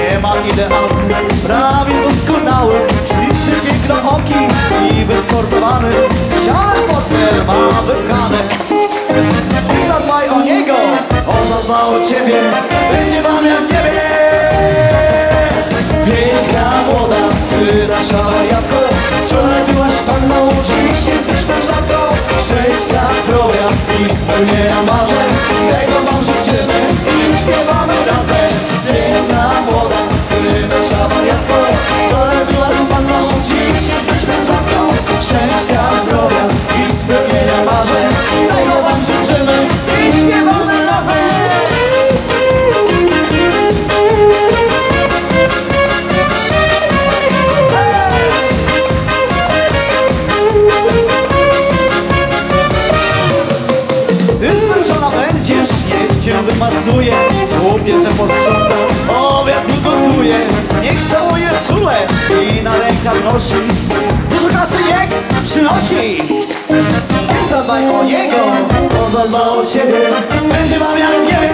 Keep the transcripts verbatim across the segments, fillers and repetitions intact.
nie ma ideału, prawie doskonały, śliczny, pięknooki i wysportowany, ciałem portfel ma wypchane. I zadbaj o niego, on zadba o ciebie, będzie wam jak w niebie. Piękna młoda, ty nasza wariatko, wczoraj byłaś panną, dziś jesteś mężatką. Szczęścia, zdrowia i spełnienia marzeń, tego wam życzymy i śpiewamy razem. Piękna młoda, ty nasza wariatko, wczoraj byłaś panną, dziś jesteś mężatką. Szczęścia, zdrowia i spełnienia marzeń, tego wam życzymy i śpiewamy razem. Cię wymasuje, głupie, że posprząta, obiad ugotuje, niech całuje czule i na rękach nosi, dużo kasy niech przynosi. Niech zadbaj o niego, on zadba o ciebie, będzie wam jak w niebie.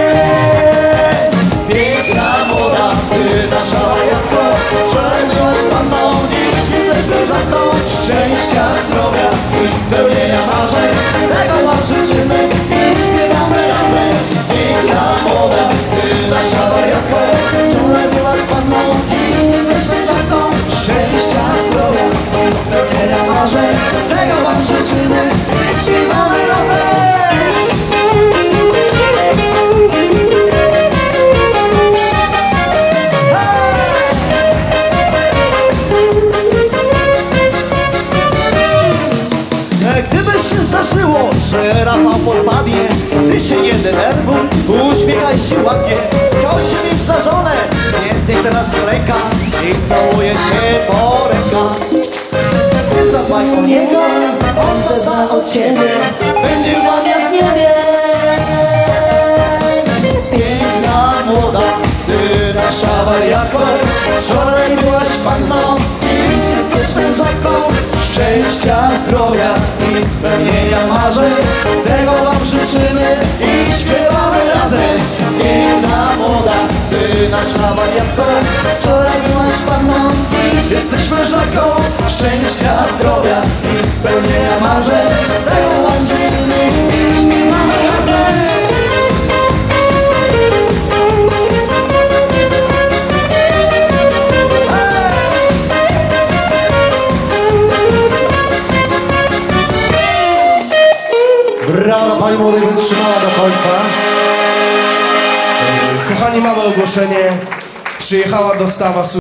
Piękna młoda, ty nasza wariatko, wczoraj byłaś panną, dziś jesteś mężatką. Szczęścia, zdrowia i spełnienia marzeń, tego wam życzymy i śpiewamy razem. Piękna młoda, ty nasza wariatko, wczoraj byłaś panną, dziś jesteś mężatką. Szczęścia, zdrowia i spełnienia marzeń, tego wam życzymy i śpiewamy razem. Gdybyś się zdarzyło, że Rafał podpadnie, ty się nie denerwuj, uśmiechaj się ładnie. Chciał cię mieć za żonę, więc niech teraz klęka i całuje cię po rękach. Zadbaj o niego, on zadba o ciebie, będzie wam jak w niebie. Piękna młoda, ty nasza wariatko, wczoraj byłaś panną, dziś jesteś mężatką. Szczęścia, zdrowia i spełnienia marzeń, tego wam życzymy i śpiewamy razem. Piękna młoda, ty nasza wariatko, wczoraj byłaś panną, dziś jesteś mężatką. Szczęścia, zdrowia i spełnienia marzeń, tego wam życzymy i śpiewamy razem. Brawa, pani młodej wytrzymała do końca. Kochani, mamy ogłoszenie. Przyjechała dostawa